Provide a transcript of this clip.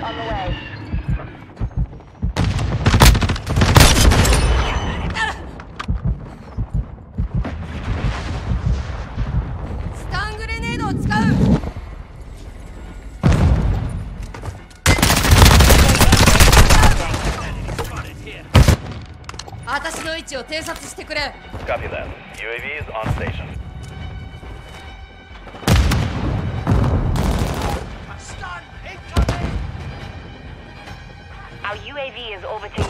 on the way. Stun grenade を使う。私の位置を偵察してくれ。 Copy that. UAV is on station. Our UAV is overtaking